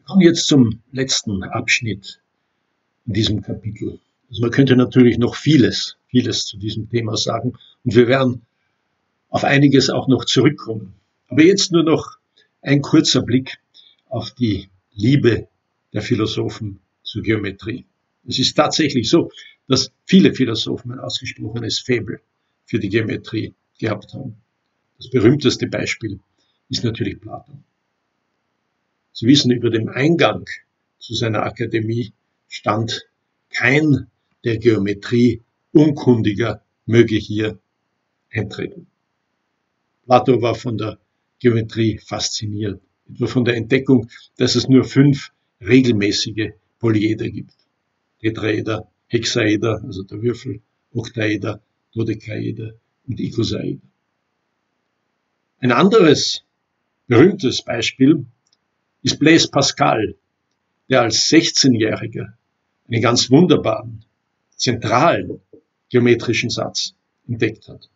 Kommen wir jetzt zum letzten Abschnitt in diesem Kapitel. Also man könnte natürlich noch vieles zu diesem Thema sagen und wir werden auf einiges auch noch zurückkommen. Aber jetzt nur noch ein kurzer Blick auf die Liebe der Philosophen zur Geometrie. Es ist tatsächlich so, dass viele Philosophen ein ausgesprochenes Faible für die Geometrie gehabt haben. Das berühmteste Beispiel ist natürlich Platon. Sie wissen, über dem Eingang zu seiner Akademie stand: kein der Geometrie Unkundiger möge hier eintreten. Plato war von der Geometrie fasziniert, etwa von der Entdeckung, dass es nur 5 regelmäßige Polyeder gibt. Tetraeder, Hexaeder, also der Würfel, Oktaeder, Dodekaeder und Ikosaeder. Ein anderes berühmtes Beispiel ist Blaise Pascal, der als 16-Jähriger einen ganz wunderbaren, zentralen geometrischen Satz entdeckt hat,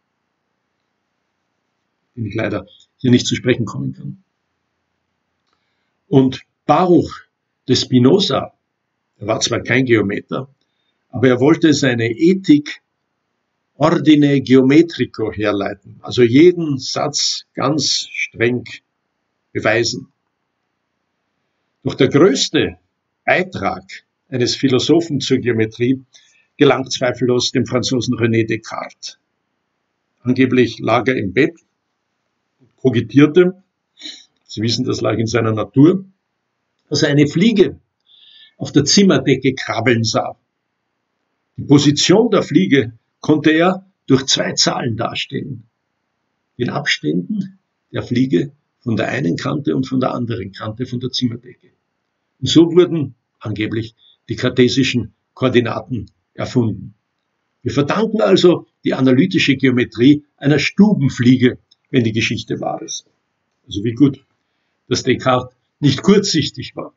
den ich leider hier nicht zu sprechen kommen kann. Und Baruch de Spinoza, er war zwar kein Geometer, aber er wollte seine Ethik Ordine Geometrico herleiten, also jeden Satz ganz streng beweisen. Doch der größte Beitrag eines Philosophen zur Geometrie gelangt zweifellos dem Franzosen René Descartes. Angeblich lag er im Bett und kogitierte, Sie wissen, das lag in seiner Natur, dass er eine Fliege auf der Zimmerdecke krabbeln sah. Die Position der Fliege konnte er durch 2 Zahlen darstellen: den Abständen der Fliege von der einen Kante und von der anderen Kante von der Zimmerdecke. Und so wurden angeblich die kartesischen Koordinaten erfunden. Wir verdanken also die analytische Geometrie einer Stubenfliege, wenn die Geschichte wahr ist. Also wie gut, dass Descartes nicht kurzsichtig war.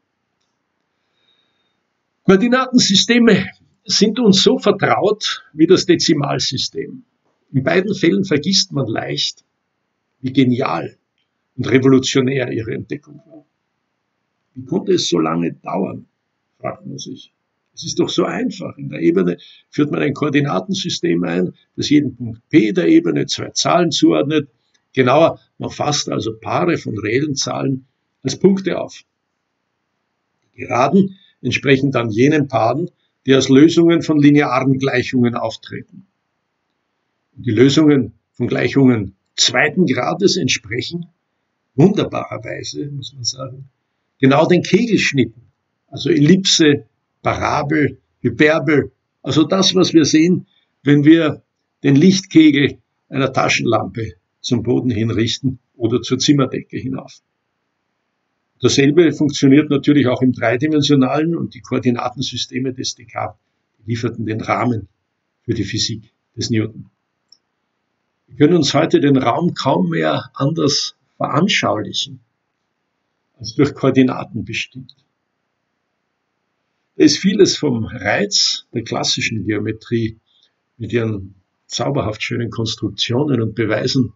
Koordinatensysteme sind uns so vertraut wie das Dezimalsystem. In beiden Fällen vergisst man leicht, wie genial und revolutionär ihre Entdeckung war. Wie konnte es so lange dauern, fragt man sich. Es ist doch so einfach. In der Ebene führt man ein Koordinatensystem ein, das jeden Punkt P der Ebene 2 Zahlen zuordnet. Genauer, man fasst also Paare von reellen Zahlen als Punkte auf. Die Geraden entsprechen dann jenen Paaren, die als Lösungen von linearen Gleichungen auftreten. Und die Lösungen von Gleichungen 2. Grades entsprechen, wunderbarerweise, muss man sagen, genau den Kegelschnitten, also Ellipse, Parabel, Hyperbel, also das, was wir sehen, wenn wir den Lichtkegel einer Taschenlampe zum Boden hinrichten oder zur Zimmerdecke hinauf. Dasselbe funktioniert natürlich auch im dreidimensionalen und die Koordinatensysteme des Descartes lieferten den Rahmen für die Physik des Newton. Wir können uns heute den Raum kaum mehr anders veranschaulichen als durch Koordinaten bestimmt. Da ist vieles vom Reiz der klassischen Geometrie mit ihren zauberhaft schönen Konstruktionen und Beweisen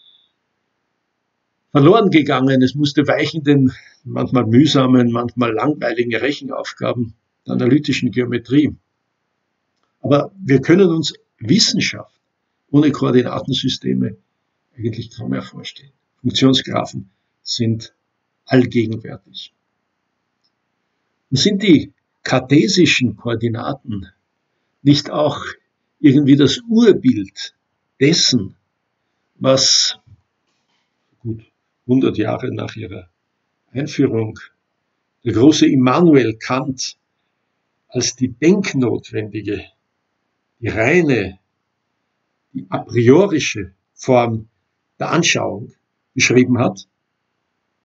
verloren gegangen. Es musste weichen den manchmal mühsamen, manchmal langweiligen Rechenaufgaben der analytischen Geometrie. Aber wir können uns Wissenschaft ohne Koordinatensysteme eigentlich kaum mehr vorstellen. Funktionsgraphen sind allgegenwärtig. Und sind die kartesischen Koordinaten nicht auch irgendwie das Urbild dessen, was gut 100 Jahre nach ihrer Einführung der große Immanuel Kant als die denknotwendige, die reine, die a priorische Form der Anschauung beschrieben hat?